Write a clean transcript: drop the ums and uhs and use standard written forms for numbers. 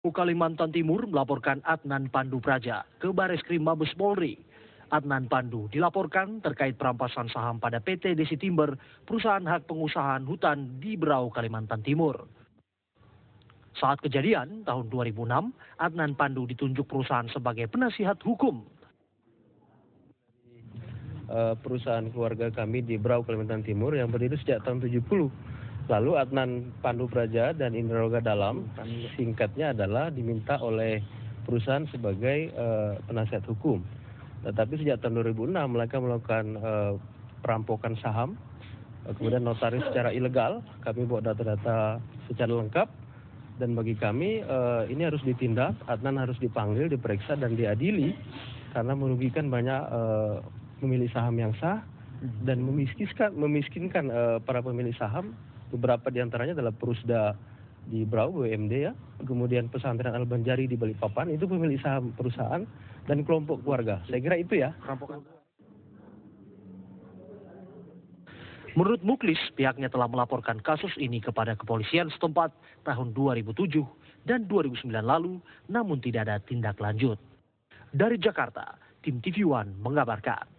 Kalimantan Timur melaporkan Adnan Pandu Praja ke Bareskrim Mabes Polri. Adnan Pandu dilaporkan terkait perampasan saham pada PT Desi Timber, perusahaan hak pengusahaan hutan di Berau, Kalimantan Timur. Saat kejadian tahun 2006, Adnan Pandu ditunjuk perusahaan sebagai penasihat hukum. Perusahaan keluarga kami di Berau, Kalimantan Timur yang berdiri sejak tahun 70. Lalu Adnan Pandu Praja dan Indra Roga Dalam, singkatnya adalah diminta oleh perusahaan sebagai penasihat hukum. Tetapi sejak tahun 2006 mereka melakukan perampokan saham, kemudian notaris secara ilegal. Kami bawa data-data secara lengkap dan bagi kami ini harus ditindak. Adnan harus dipanggil, diperiksa dan diadili karena merugikan banyak pemilik saham yang sah dan memiskinkan para pemilik saham. Beberapa diantaranya adalah Perusda di Berau, BUMD ya, kemudian Pesantren Al-Banjari di Balikpapan, itu pemilik saham perusahaan dan kelompok keluarga. Saya kira itu ya. Menurut Muklis, pihaknya telah melaporkan kasus ini kepada kepolisian setempat tahun 2007 dan 2009 lalu, namun tidak ada tindak lanjut. Dari Jakarta, tim TV One mengabarkan.